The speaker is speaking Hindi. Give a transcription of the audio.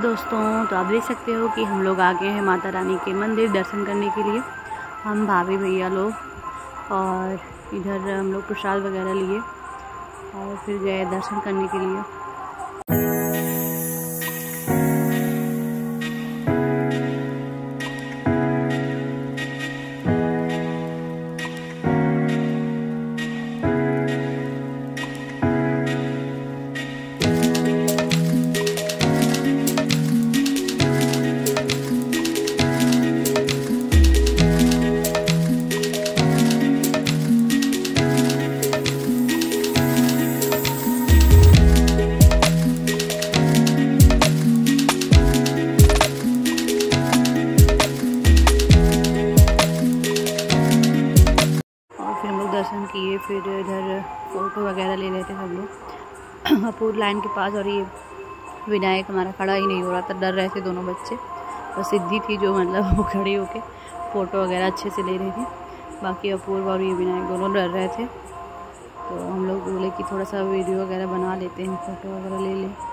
दोस्तों, तो आप देख सकते हो कि हम लोग आ गए हैं माता रानी के मंदिर दर्शन करने के लिए। हम भाभी भैया लोग और इधर हम लोग प्रसाद वगैरह लिए और फिर गए दर्शन करने के लिए। दर्शन किए, फिर इधर फ़ोटो वगैरह ले रहे थे सब लोग अपूर लाइन के पास। और ये विनायक हमारा खड़ा ही नहीं हो रहा था, डर रहे थे दोनों बच्चे। और सिद्धि थी जो मतलब वो खड़ी होके फ़ोटो वगैरह अच्छे से ले रही थी। बाकी अपूर्व और ये विनायक दोनों डर रहे थे, तो हम लोग बोले कि थोड़ा सा वीडियो वगैरह बना लेते हैं, फ़ोटो वगैरह ले लें।